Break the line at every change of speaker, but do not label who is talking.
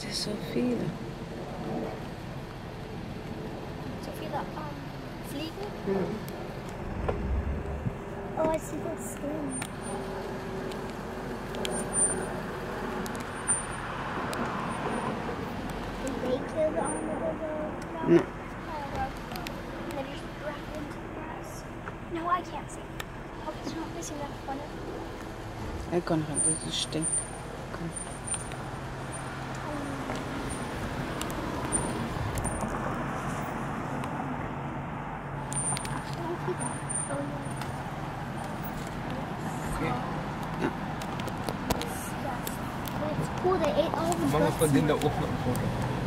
ist so viele.
So viele Fliegen?
Mhm.
Oh, I see this thing. Did they kill the armadillo?
No.
They just wrapped into the grass. No, I can't see. Oh, it's not missing that one.
Jeg kan ikke, det stinker. Kom.
Okay. It's cool, they ate all the
Machen wir von denen da oben ein Foto.